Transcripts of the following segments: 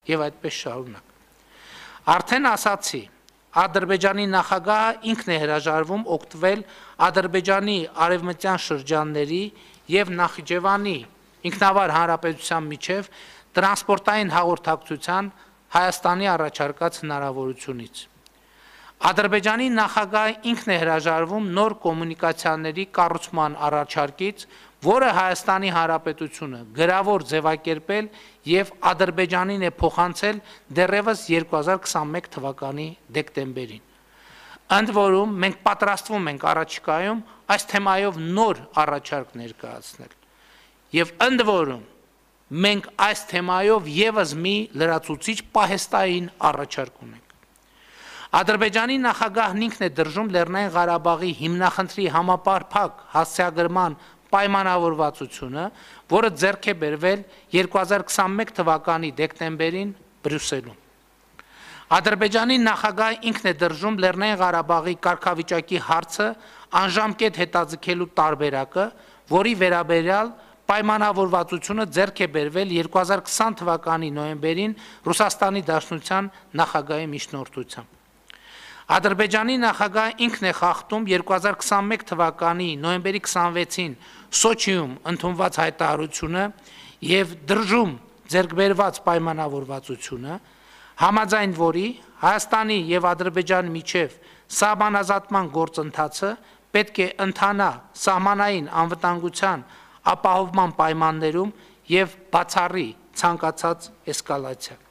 եւ այդպես շարունակ։ Արդեն ասացի, Ադրբեջանի նախագահը ինքն է հրաժարվում օգտվել Ադրբեջանի արևմտյան շրջանների եւ Նախիջևանի ինքնավար հանրապետության միջև տրանսպորտային հաղորդակցության Հայաստանի առաջարկած հնարավորությունից։ Ադրբեջանի նախագահը ինքն է հրաժարվում նոր կոմունիկացիաների կառուցման առաջարկից, որը Հայաստանի Հանրապետությունը գրավոր ձևակերպել եւ Ադրբեջանին է փոխանցել դեռևս 2021 թվականի դեկտեմբերին։ Ընդ որում մենք պատրաստվում ենք առաջիկայում այս թեմայով նոր առաջարկ ներկայացնել։ Եւ ընդ որում մենք այս թեմայով եւս մի լրացուցիչ պահեստային առաջարկ ունենք։ Ադրբեջանի նախագահն ինքն է դրժում Լեռնային Ղարաբաղի հիմնախնդրի համապարփակ հասցեագրման պայմանավորվածությունը, որը ձեռք է բերվել 2021 թվականի դեկտեմբերին Բրյուսելում։ Ադրբեջանի նախագահը ինքն է դրժում Լեռնային Ղարաբաղի կարգավիճակի հարցը անժամկետ հետաձգելու տարբերակը, որի վերաբերյալ պայմանավորվածությունը ձեռք է բերվել 2020 թվականի նոյեմբերին Ռուսաստանի Դաշնության նախագահի միջնորդությամբ։ Ադրբեջանի նախագահը ինքն է խախտում 2021 թվականի նոյեմբերի 26-ին Սոչիում ընդունված հայտարարությունը եւ դրժում ձեռքբերված պայմանավորվածությունը, համաձայն որի Հայաստանի եւ Ադրբեջանի միջև սահմանազատման գործընթացը պետք է ընթանա սահմանային անվտանգության ապահովման պայմաններում եւ բացառի ցանկացած էսկալացիա։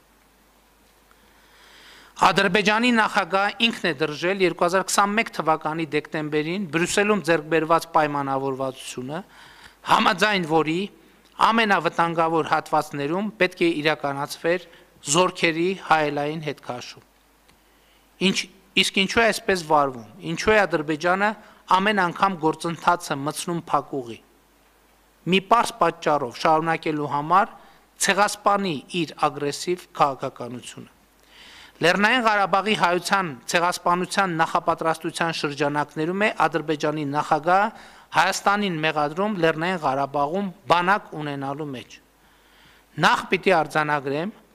Ադրբեջանի նախագահը ինքն է դրժել 2021 թվականի դեկտեմբերին Բրյուսելում ձեռք բերված պայմանավորվածությունը, համաձայն որի ամենավտանգավոր հատվածներում պետք է իրականացվեր զորքերի հայելային հետքաշում։ Իսկ ինչու է այսպես վարվում, ինչու է Ադրբեջանը ամեն անգամ գործընթացը մտցնում փակուղի։ Մի պարզ պատճառով շարունակելու համար ցեղասպանի իր ագրեսիվ քաղաքականությունը։ Լեռնային Ղարաբաղի հայության ցեղասպանության նախապատրաստության շրջանակներում է Ադրբեջանի նախագահը Հայաստանին մեղադրում Լեռնային Ղարաբաղում բանակ ունենալու մեջ։ Նախ պիտի արձանագրեմ,